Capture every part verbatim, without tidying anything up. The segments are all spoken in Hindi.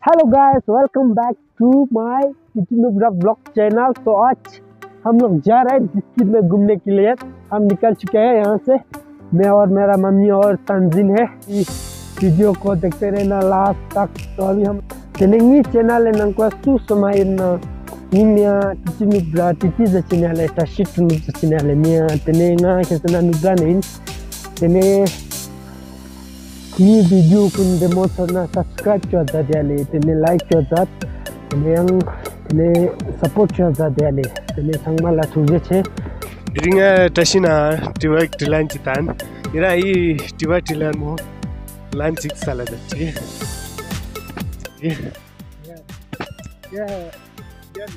Hello guys, welcome back to my YouTube blog channel. तो आज हम लोग जा रहे हैं डिस्ट्रिक्ट में घूमने के लिए। हम निकल चुके हैं यहाँ से, मैं और मेरा मम्मी और तंजीन है। इस वीडियो को देखते रहना लास्ट तक। तो अभी हम चलेंगे चैनल नंको सुसमाय न इन्या यूट्यूब टीटी द चैनल टशिट नु चैनल मिया तने nga kesana nuganin tene ini video kun demo sana subscribe cho da dale tene like cho da tene yang tene support cho da dale tene sangma la thuje che ringa tashina tiwa tilan chitan ira I tiwa tilan mo lan chik sala da che ya ya ya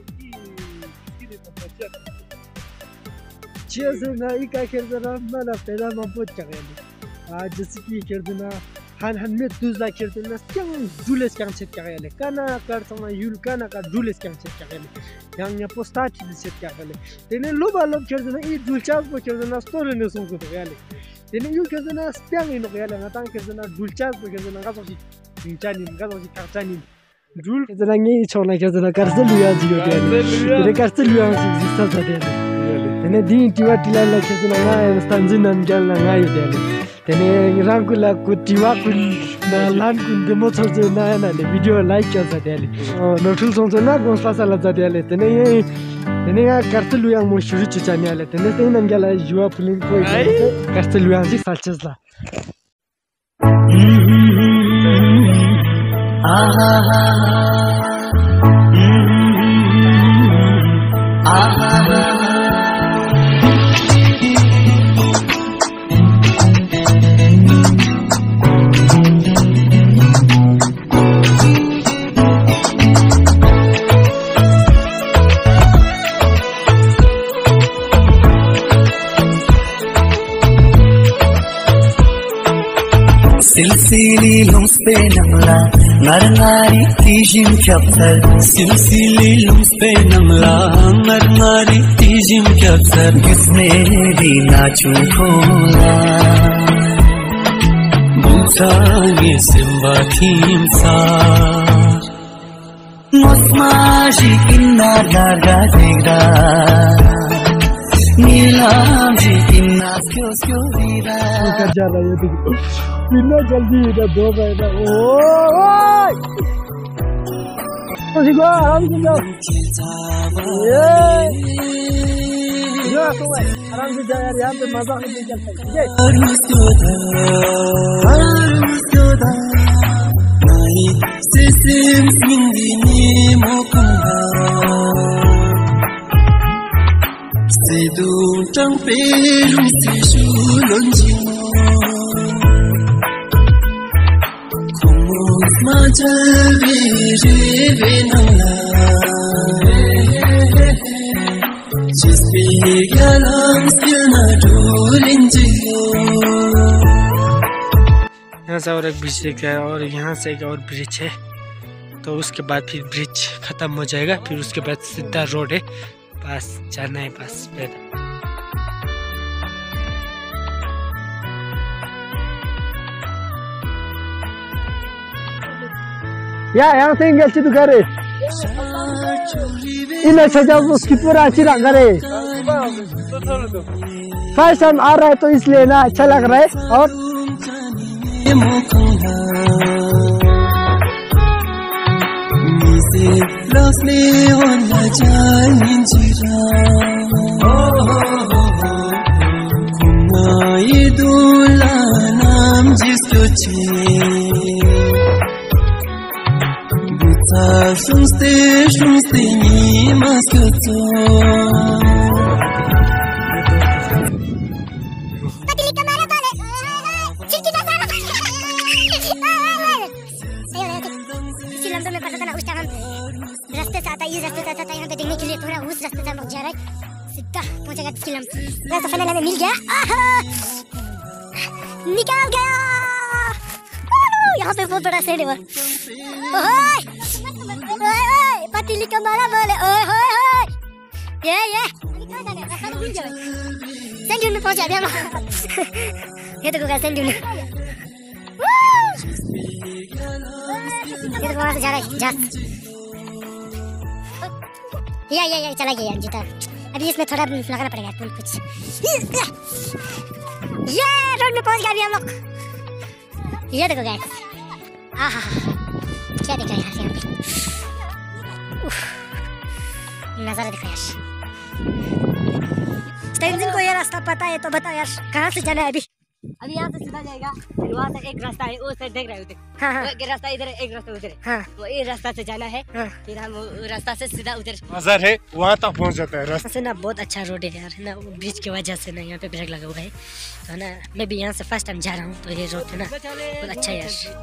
Cezana ika kerdana mana peda mabot chageli. Ah जैसे कि kerdana han han में दूसरा kerdana क्या जुलेस क्या चेक चगेले काना कर समा यूल काना का जुलेस क्या चेक चगेले yang nya posta चीज चेक चगेले तेने लोबा लोब kerdana I dulcha को kerdana story ने सुन को चगेले तेने यूल kerdana spiang ino चगेले ngatang kerdana dulcha को kerdana का सोची इंचानी का सोची kartani dul kerdana ngi chona kerdana karse luya jiyo तेने karse luya जिसता जाते Tene di tiwa tila la kesana ngai stanzin nan gal na ngai dele. Tene rangula ku tiwa kun na lan kun demo chose na na le video like kya sa dele. No thul song na gon sa la za dele. Tene ye tene ya kartelu yang mo shuru chu chani ale. Tene tene nan gal jua film ko kartelu yang si salches la. Aha aha aha Silsili lumspe namla narnari tijim kapsar Silsili lumspe namla narnari tijim kapsar Kisne di nachu khola Butsange simba kimsa Mosmaji inna daga degra Nilam ji inna skyo skyo vida कर जा रहा है ये देखो बिना जल्दी इधर दो बैठा ओए तो सिगो आराम से जाओ ये ये तो भाई आराम से जा यार यहाँ पे मजा नहीं चलता ठीक है नहीं सिस्टम इंदिनी मोकुंगा Sidu tang peru tisu lonjino Kumu majal vire venala Jispe galam stilna durinjiyo यहाँ से और एक ब्रिज दिख रहा है और यहाँ से एक और ब्रिज है। तो उसके बाद फिर ब्रिज खत्म हो जाएगा, फिर उसके बाद सीधा रोड है, बस जाना है बस पैदल। या यहाँ से इंगेल तू करे इन सजा उसकी पूरा अच्छी लग रहे फर्स्ट टाइम आ रहा है तो इसलिए ना अच्छा लग रहा है। और Los leon la janin jira Kuma idula nam jisto che Buta sunste sunste ni maskoto रास्ते से आता है, ये रास्ते से आता था यहाँ पे देखने के लिए थोड़ा उस रास्ते से हम लोग जा रहे हैं, सीधा पहुँचेगा किलम। रास्ता फाइनल हमें मिल गया, निकाल गया। यहाँ पे बहुत बड़ा शेड है, ओए ओए पतीली का मारा बोले, ओए ओए ओए ये ये सैंड ड्यून में पहुँचा दिया हम। ये देखो क्या सैंड ड्यून ये तो वहाँ से जा रहा है जहाज। या या या चला गया यार जूता। अभी इसमें थोड़ा लगाना पड़ेगा पुल कुछ। ये रोड में पहुंच गए अभी हम लोग। ये देखो गाइस, आहा क्या दिख रहा है यार यहाँ पे, नजारा दिखा यार। तेंजिन को ये रास्ता पता है तो बताओ यार कहाँ से जाना है अभी? अभी यहाँ से सीधा जाएगा, फिर वहाँ से एक रास्ता है, वो साइड देख रहे हो उधर। हाँ हाँ एक रास्ता इधर है, एक रास्ता उधर है। हाँ वो ये रास्ता से जाना है, हाँ। फिर हम वो रास्ता से सीधा उधर। बाजार है वहाँ तक पहुँच जाता है रास्ता से ना। बहुत अच्छा रोड है यार ना, ब्रिज की वजह से ना यहाँ पे ब्रेक लगा हुआ है तो ना। मैं भी यहाँ से फर्स्ट टाइम जा रहा हूँ तो ये रोड है ना बहुत अच्छा है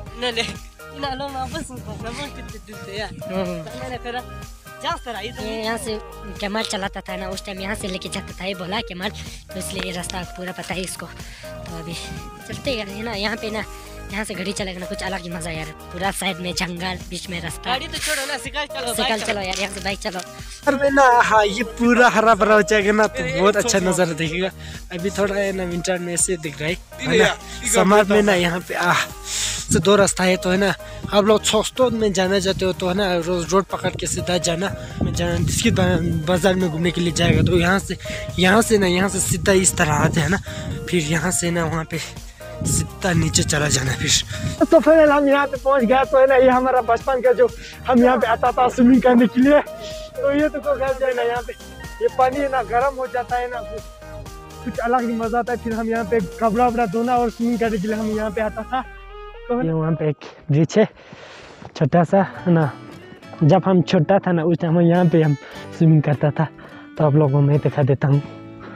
यार। ये यहाँ से केमाल चलाता था ना उस टाइम, यहाँ से लेके जाता था, ये बोला केमाल, तो इसलिए ये रास्ता पूरा पता है इसको। तो अभी चलते यार है ना, यहाँ पे ना यहाँ से गाड़ी चलेगा ना कुछ अलग ही मजा यार। पूरा साइड में जंगल, बीच में रास्ता। गाड़ी तो छोड़ो ना, साइकिल चलो, साइकिल चलो यार, यहाँ से बाइक चलो। और में ना हाँ ये पूरा हरा भरा हो जाएगा ना तो बहुत अच्छा नजारा दिखेगा। अभी थोड़ा है ना विंटर में से दिख रहा है ना, समर में ना यहाँ पे आ से दो रास्ता है तो है ना। आप लोग सोस्तो में जाना चाहते हो तो है ना रोज रोड पकड़ के सीधा जाना, मैं जाना जिसकी बाजार में घूमने के लिए जाएगा तो यहाँ से यहाँ से ना यहाँ से सीधा इस तरह आते हैं ना, फिर यहाँ से ना वहाँ पे सीधा नीचे चला जाना। फिर तो फिर हम यहाँ पे पहुँच गए तो है ना, ये हमारा बचपन का जो हम यहाँ पे आता था स्विमिंग करने के लिए, तो ये तो को घर जाए ना यहाँ पे ये पानी है ना गर्म हो जाता है ना, कुछ अलग ही मजा आता है। फिर हम यहाँ पे कपड़ा वपड़ा धोना और स्विमिंग करने के लिए हम यहाँ पे आता था। तो ये वहाँ पे एक ब्रिज है छोटा सा है ना, जब हम छोटा था ना उस टाइम यहाँ पे हम स्विमिंग करता था, तो आप लोगों को मैं दिखा देता हूँ।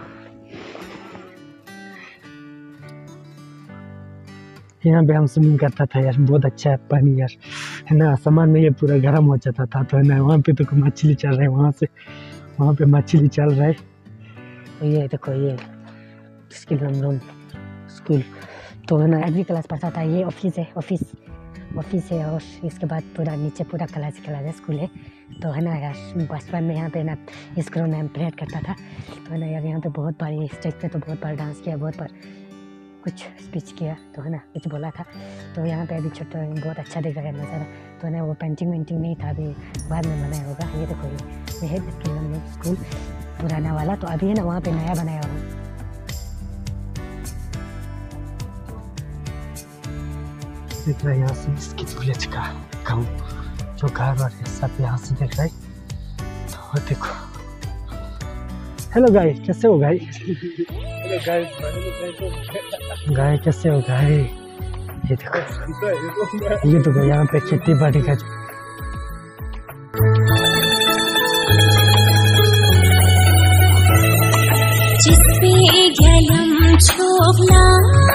यहाँ पे हम स्विमिंग करता था यार, बहुत अच्छा है पानी यार है ना। सामान में ये पूरा गर्म हो जाता था तो है ना, वहाँ पे तो मछली चल रहा है, वहाँ से वहाँ पे मछली चल रहा है। ये देखो ये स्कूल स्कूल तो है ना, एग्री क्लास पढ़ता था। ये ऑफिस है, ऑफिस ऑफिस है और इसके बाद पूरा नीचे पूरा क्लास क्लास स्कूल है तो है ना यार। बचपन में यहाँ पे ना स्कूल में हम परेड करता था तो है ना यार, यहाँ पे बहुत बार स्टेज पे तो बहुत बार डांस किया, बहुत बार कुछ स्पीच किया तो है ना, कुछ बोला था। तो यहाँ पे अभी छोटा बहुत अच्छा दिख रहा है नज़ारा तो है ना। वो पेंटिंग वेंटिंग नहीं था, अभी बाद में बनाया होगा। ये देखो ये है स्कूल पुराना वाला, तो अभी है ना वहाँ पे नया बनाया हुआ। दिख रहा है यहाँ से इसकी विलेज का गाँव, जो घर और सब यहाँ से दिख रहा है। तो देखो, हेलो गाइस, कैसे हो गाइस? गाय कैसे हो गाय? ये देखो ये देखो यहाँ पे खेती बाड़ी का जिसपे गलम छोड़ना